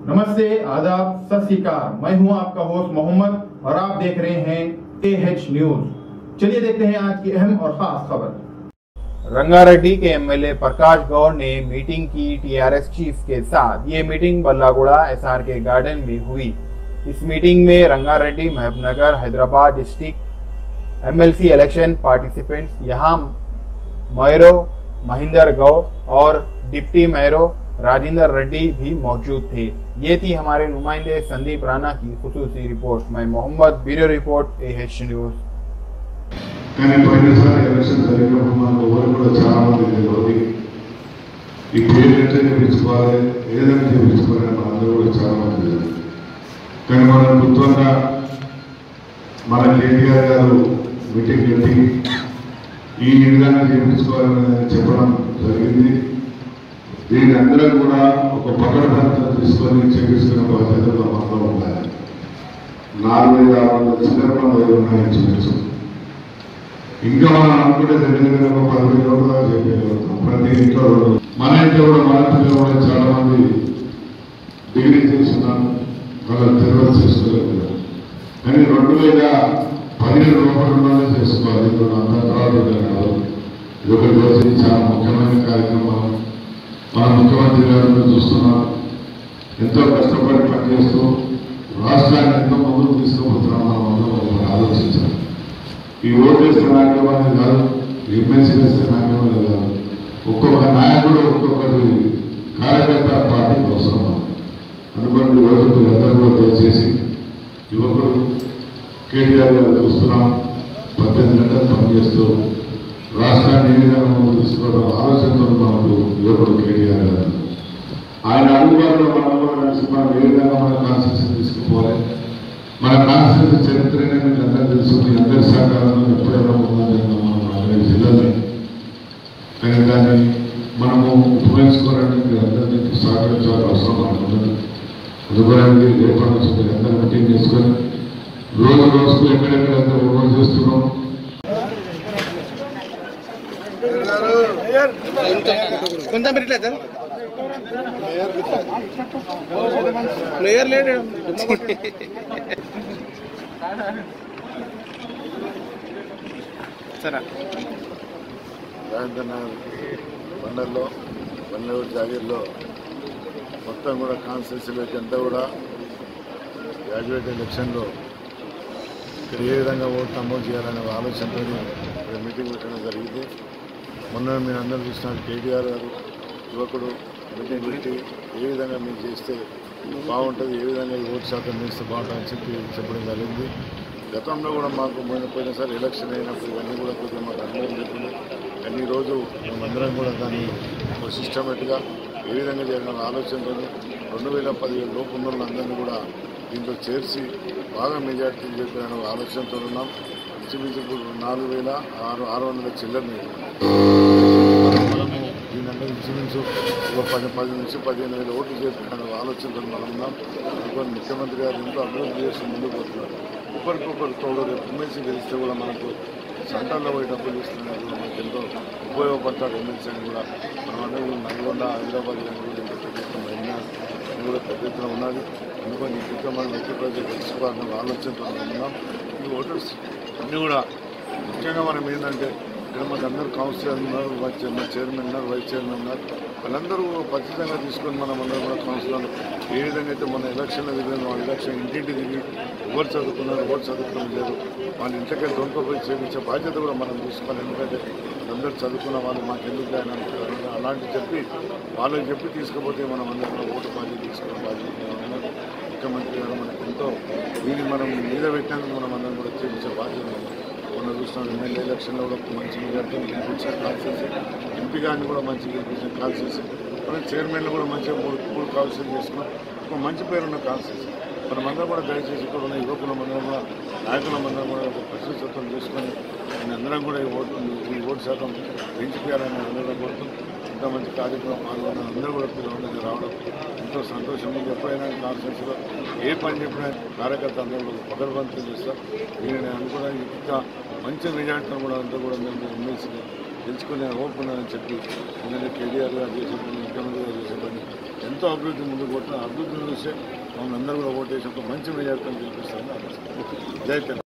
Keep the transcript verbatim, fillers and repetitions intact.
नमस्ते, आदाब, सत श्री अकाल। मैं हूं आपका होस्ट मोहम्मद और आप देख रहे हैं एएच न्यूज। चलिए देखते हैं आज की अहम और खास खबर। रंगारेड्डी के एमएलए प्रकाश गौड़ ने मीटिंग की टीआरएस चीफ के साथ। ये मीटिंग बल्लागुड़ा एसआरके गार्डन में हुई। इस मीटिंग में Rangareddy, Mahbubnagar, Hyderabad district MLC election participants यहाँ मैरो महेंद्र गौड़ और डिप्टी मैरो राजेंद्र रेड्डी भी मौजूद थे। ये थी हमारे नुमाइंदे संदीप राणा की खुसूसी रिपोर्ट। मैं Mohammad, bureau report, AH news. మన కేటీఆర్ గారు మీటింగ్ పెట్టి ఈ విధంగా చేయించుకోవాలని చెప్పడం జరిగింది. దీని అందరూ కూడా ఒక పకడ్బందీగా తీసుకొని చేయించుకునే బాధ్యతలో మనలో ఉండాలి. నాలుగు వేల ఆరు వందల చిల్లరలో ఉన్నాయని చూపించు. ఇంకా మనం అనుకుంటే దగ్గర ఒక పదిహేను రోజులుగా చెప్పగలుగుతాం. ప్రతి ఇంట్లో మన ఇంట్లో కూడా మన పిల్లలు కూడా చాలా మంది డిగ్రీ చేస్తున్నాను, వాళ్ళ తిరుపతి చేసుకోగలుగుతారు. కానీ రెండు వేల పదిహేను రూపాయలు చేసుకోవాలి. అంత తర్వాత కాదు. ఇది ఒకటి రోజు చాలా ముఖ్యమైన కార్యక్రమం. మన ముఖ్యమంత్రి గారు చూస్తున్నాం, ఎంతో కష్టపడి పనిచేస్తూ రాష్ట్రాన్ని ఎంతో ముందుకు తీసుకుపోతున్నాం. మనం అందరం ఆలోచించాలి. ఈ ఓటు వేస్తే నాకేమని కాదు, ఎమ్మెల్సీ వేస్తే నాకేమని కాదు. ఒక్కొక్క నాయకుడు ఒక్కొక్కటి కార్యకర్త పార్టీకి అవసరం. అనుకోండి, రోజు అందరూ కూడా దయచేసి యువకుడు కేటీఆర్ గారు చూస్తున్నాం, పద్దెనిమిది గంటలు పనిచేస్తూ రాష్ట్రాన్ని ఏ విధంగా ముందుకు తీసుకోవడం ఆలోచనతో మనకు యువకుడు కేటీఆర్ గారు. ఆయన అడుగుబాటులో మనం కూడా కలిసి మనం ఏ విధంగా మన కాన్స్టిట్యూషన్ తీసుకుపోవాలి. మన కాన్స్టిట్యూషన్ చరిత్రనే మీకు అందరూ తెలుసు. మీ అందరి సహకారంలో ఎప్పుడైనా ఉందని మనం నలభై జిల్లాలు. కానీ దాన్ని మనము ఉపయోగించుకోవడానికి మీరు అందరినీ సహకరించాల్సిన అవసరం మనకు ఉన్నది. అందుకోవడానికి రేపటి నుంచి మీరు అందరూ మీటింగ్ చేసుకొని రోజు రోజుకు ఎక్కడెక్కడ అందరూ ఓటు చేస్తున్నాం. ప్లేయర్ లేడు సరే రాజేంద్రనగర్ బండల్లో బండలూరు జాగీర్లో మొత్తం కూడా కాన్స్టిట్యూన్సీలోకి అంతా కూడా గ్రాడ్యుయేట్ ఎలక్షన్లో ఇక్కడ ఏ విధంగా ఓటు నమోదు చేయాలనే ఆలోచనతో ఇక్కడ మీటింగ్ పెట్టడం జరిగింది. మొన్న మీరు అందరూ చూసినారు, కేటీఆర్ గారు యువకుడు మీటింగ్ పెట్టి ఏ విధంగా మీరు చేస్తే బాగుంటుంది, ఏ విధంగా ఈ ఓటు శాతం వేస్తే బాగుంటుందని చెప్పి చెప్పడం జరిగింది. గతంలో కూడా మాకు పోయిన పోయినసారి ఎలక్షన్ అయినప్పుడు ఇవన్నీ కూడా కొద్దిగా మాకు అనుభవం లేకుండా కానీ ఈరోజు మేమందరం కూడా దాన్ని ఒక సిస్టమేటిక్గా ఏ విధంగా చేయాలన్న ఆలోచనతో రెండు వేల పదిహేడు లోపు ఉన్న వాళ్ళందరినీ కూడా దీంట్లో చేర్చి బాగా మెజార్టీ చెప్పిన ఆలోచనతో ఉన్నాం. ఇంచుమించు ఇప్పుడు నాలుగు వేల ఆరు ఆరు వందల చిల్లర్ని మనము దీనిలో ఇంచుమించు ఒక పది పది నుంచి పదిహేను వేల ఓట్లు చేస్తున్న ఆలోచనతో మనం ఉన్నాం. అందుకని ముఖ్యమంత్రి గారు ఎంతో అభివృద్ధి చేసి ముందుకు పోతున్నారు. ఒకరికొకరు తోడు రేపు ఎమ్మెల్సీ గెలిస్తే కూడా మనకు సెంటర్లో పోయి డబ్బులు ఇస్తున్నారు. మనకు ఎంతో ఉపయోగపడతారు ఎమ్మెల్సీ అని కూడా. మనం అందరూ నల్గొండ, హైదరాబాద్ కూడా ఎంతో పెద్ద ఎత్తున అయినారు అని కూడా పెద్ద ఎత్తున ఉన్నది. అందుకని ఈ క్రితం మనం ఎట్టి ప్రజలు తెలుసుకోవాలన్న ఆలోచనతో ఉన్నాం. ఈ ఓటర్స్ అన్నీ కూడా ముఖ్యంగా మనం ఏంటంటే ఇక్కడ మాకు అందరూ కౌన్సిలర్ ఉన్నారు, వైస్ చైర్మన్ చైర్మన్ ఉన్నారు, వైస్ చైర్మన్ ఉన్నారు. వాళ్ళందరూ ఖచ్చితంగా తీసుకొని మనం అందరూ కూడా కౌన్సిలర్లు ఏ విధంగా అయితే మన ఎలక్షన్లో తిరిగిన వాళ్ళ ఎలక్షన్ ఇంటింటి తిరిగి ఎవరు చదువుకున్నారు, ఎవరు చదువుకోవడం లేదు, వాళ్ళ ఇంటికి దొంగపోయి చేయించే బాధ్యత కూడా మనం తీసుకోవాలి. ఎందుకంటే వాళ్ళందరూ చదువుకున్న వాళ్ళు మాకు ఎందుకు ఆయన అలాంటి చెప్పి వాళ్ళకి చెప్పి తీసుకుపోతే మనం అందరూ కూడా ఓటు బాధ్యత తీసుకునే బాధ్యత ఉన్నారు. ముఖ్యమంత్రి గారు మనకు ఎంతో దీన్ని మనం మీద పెట్టినందుకు మనం అందరం కూడా చేయించే బాధ్యత ఉంది. మొన్న చూస్తున్నాం ఎమ్మెల్యే ఎలక్షన్లో కూడా మంచి మెజార్టీ గెలిపించిన కాల్ చేసి, ఎంపీ గారిని కూడా మంచి గెలిపించిన కాల్ చేసి, మనం చైర్మన్లు కూడా మంచిగా మూడు మూడు కాల్సీలు చేసుకున్నాం. ఒక మంచి పేరున్న కాల్ చేసి మనమందరం కూడా దయచేసి ఇక్కడ ఉన్న యువకుల మందరం కూడా నాయకుల మందరం కూడా ఒక ప్రశంసత్వం చేసుకొని నేను అందరం కూడా ఈ ఓటు ఈ ఓటు శాతం పెంచిపోయాలని అందరం కోరుతూ ఇంత మంచి కార్యక్రమం పాల్గొన్న అందరూ కూడా పిల్లలు రావడం ఎంతో సంతోషం. మీకు ఎప్పుడైనా కాన్ఫరెన్స్లో ఏ పని చెప్పినా కార్యకర్త అందరూ కూడా పకడ్బందీ చేస్తారు. నేను అనుకోవడానికి ఇంకా మంచి మెజార్టీలో కూడా అంతా కూడా మేము ఎమ్మెల్సీ గెలుచుకునే హోప్ ఉన్నదని చెప్పి ఎందుకంటే కేటీఆర్ గారు చేసే పని ముఖ్యమంత్రి గారు చేసే పని ఎంతో అభివృద్ధి ముందుకు పోతున్న అభివృద్ధిని చూస్తే మమ్మల్ని అందరూ కూడా ఓటేసి ఒక మంచి మెజార్టీని గెలిపిస్తారని ఆలోచిస్తాం. జై తెలంగాణ.